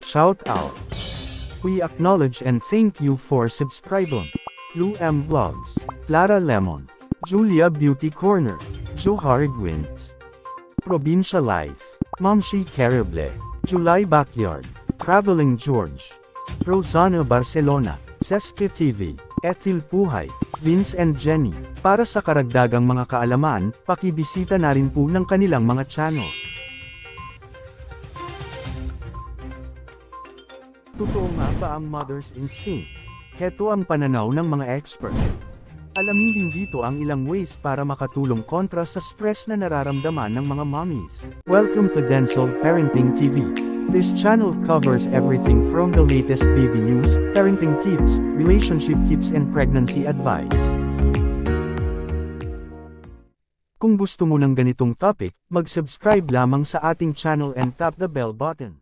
shout out. We acknowledge and thank you for subscribing. Lou M Vlogs, Clara Lemon, Julia Beauty Corner, Johar Gwins, Provincia Life, Momshi Carible, July Backyard, Traveling George, Rosana Barcelona, Seske TV, Ethel Puhay, Vince and Jenny. Para sa karagdagang mga kaalaman, pakibisita na rin po ng kanilang mga channel. Totoo nga ba ang mother's instinct? Heto ang pananaw ng mga expert. Alamin din dito ang ilang ways para makatulong kontra sa stress na nararamdaman ng mga mommies. Welcome to Denzel Parenting TV. This channel covers everything from the latest baby news, parenting tips, relationship tips and pregnancy advice. Kung gusto mo ng ganitong topic, mag-subscribe lamang sa ating channel and tap the bell button.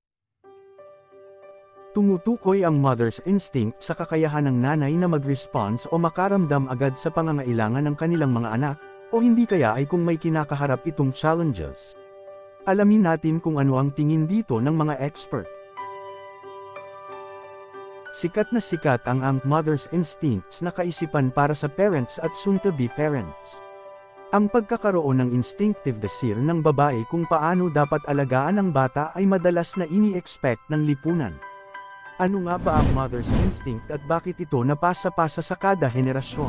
Tumutukoy ang mother's instinct sa kakayahan ng nanay na mag-response o makaramdam agad sa pangangailangan ng kanilang mga anak, o hindi kaya ay kung may kinakaharap itong challenges. Alamin natin kung ano ang tingin dito ng mga expert. Sikat na sikat ang mother's instincts na kaisipan para sa parents at soon-to-be parents. Ang pagkakaroon ng instinctive desire ng babae kung paano dapat alagaan ang bata ay madalas na ini-expect ng lipunan. Ano nga ba ang mother's instinct at bakit ito napasa-pasa sa kada henerasyon?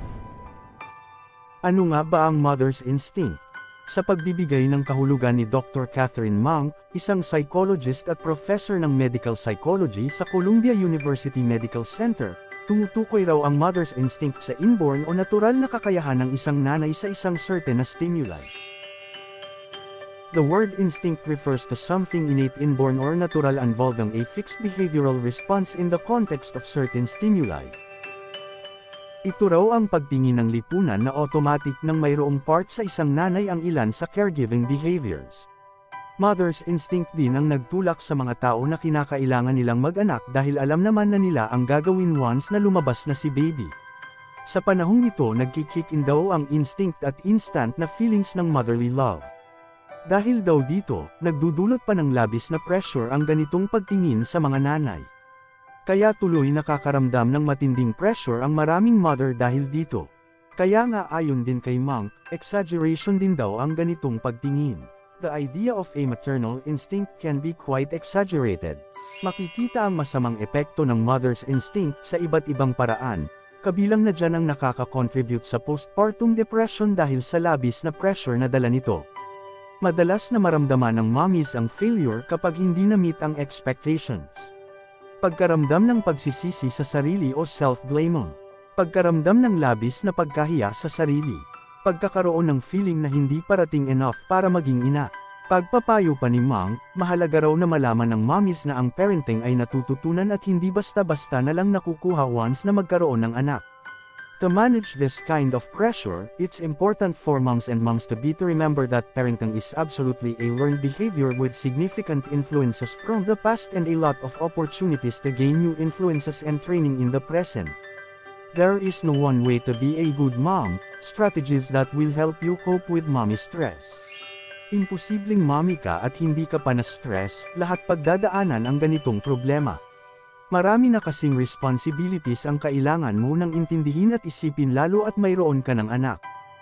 Ano nga ba ang mother's instinct? Sa pagbibigay ng kahulugan ni Dr. Catherine Monk, isang psychologist at professor ng medical psychology sa Columbia University Medical Center, tumutukoy raw ang mother's instinct sa inborn o natural na kakayahan ng isang nanay sa isang certain na stimuli. The word instinct refers to something innate, inborn or natural involving a fixed behavioral response in the context of certain stimuli. Ito raw ang pagtingin ng lipunan na automatic nang mayroong part sa isang nanay ang ilan sa caregiving behaviors. Mother's instinct din ang nagtulak sa mga tao na kinakailangan nilang mag-anak dahil alam naman na nila ang gagawin once na lumabas na si baby. Sa panahong ito nagkikick in daw ang instinct at instant na feelings ng motherly love. Dahil daw dito, nagdudulot pa ng labis na pressure ang ganitong pagtingin sa mga nanay. Kaya tuloy nakakaramdam ng matinding pressure ang maraming mother dahil dito. Kaya nga ayon din kay Monk, exaggeration din daw ang ganitong pagtingin. The idea of a maternal instinct can be quite exaggerated. Makikita ang masamang epekto ng mother's instinct sa iba't ibang paraan, kabilang na dyan ang nakaka-contribute sa postpartum depression dahil sa labis na pressure na dala nito. Madalas na maramdaman ng mommies ang failure kapag hindi na-meet ang expectations. Pagkaramdam ng pagsisisi sa sarili o self-blaming. Pagkaramdam ng labis na pagkahiya sa sarili. Pagkakaroon ng feeling na hindi parating enough para maging ina. Pagpapayo pa ni Monk, mahalaga raw na malaman ng mommies na ang parenting ay natututunan at hindi basta-basta na lang nakukuha once na magkaroon ng anak. To manage this kind of pressure, it's important for moms and moms to remember that parenting is absolutely a learned behavior with significant influences from the past and a lot of opportunities to gain new influences and training in the present. There is no one way to be a good mom, strategies that will help you cope with mommy stress. Imposibleng mommy ka at hindi ka pa na-stress, lahat pagdadaanan ang ganitong problema. Marami na kasing responsibilities ang kailangan mo nang intindihin at isipin lalo at mayroon ka ng anak.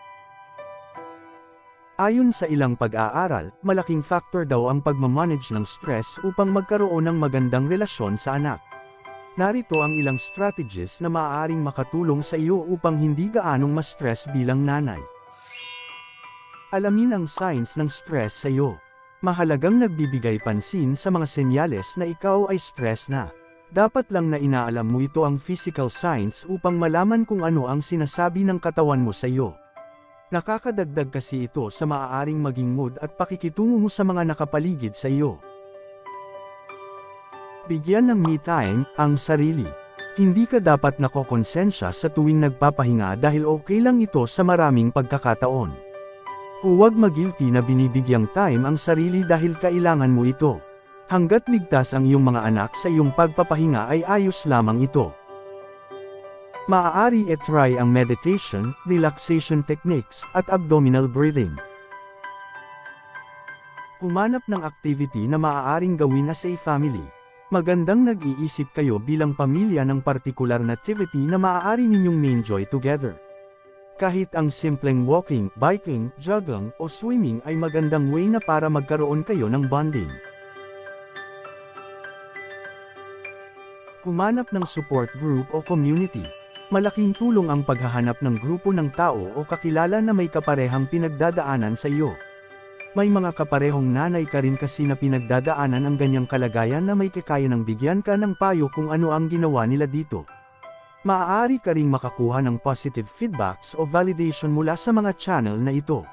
Ayon sa ilang pag-aaral, malaking factor daw ang pagmamanage ng stress upang magkaroon ng magandang relasyon sa anak. Narito ang ilang strategies na maaaring makatulong sa iyo upang hindi gaanong ma-stress bilang nanay. Alamin ang signs ng stress sa iyo. Mahalagang nagbibigay pansin sa mga senyales na ikaw ay stress na. Dapat lang na inaalam mo ito ang physical signs upang malaman kung ano ang sinasabi ng katawan mo sa iyo. Nakakadagdag kasi ito sa maaaring maging mood at pakikitungo mo sa mga nakapaligid sa iyo. Bigyan ng me time ang sarili. Hindi ka dapat nakokonsensya sa tuwing nagpapahinga dahil okay lang ito sa maraming pagkakataon. Huwag mag-guilty na binibigyang time ang sarili dahil kailangan mo ito. Hanggat ligtas ang iyong mga anak sa iyong pagpapahinga ay ayos lamang ito. Maaari i-try ang meditation, relaxation techniques, at abdominal breathing. Humanap ng activity na maaaring gawin as a family. Magandang nag-iisip kayo bilang pamilya ng partikular na activity na maaari ninyong ma-enjoy together. Kahit ang simpleng walking, biking, jogging, o swimming ay magandang way na para magkaroon kayo ng bonding. Humanap ng support group o community. Malaking tulong ang paghahanap ng grupo ng tao o kakilala na may kaparehang pinagdadaanan sa iyo. May mga kaparehong nanay ka rin kasi na pinagdadaanan ang ganyang kalagayan na may kakaya ng bigyan ka ng payo kung ano ang ginawa nila dito. Maaari ka ring makakuha ng positive feedbacks o validation mula sa mga channel na ito.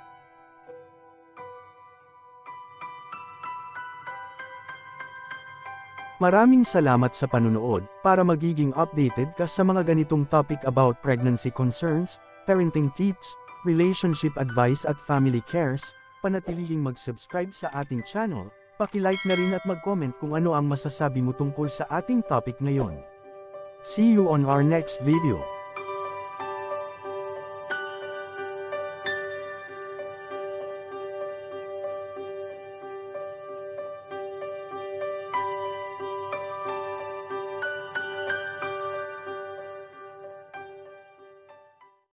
Maraming salamat sa panunood. Para magiging updated ka sa mga ganitong topic about pregnancy concerns, parenting tips, relationship advice at family cares, panatilihing mag-subscribe sa ating channel, paki-like na rin at mag-comment kung ano ang masasabi mo tungkol sa ating topic ngayon. See you on our next video.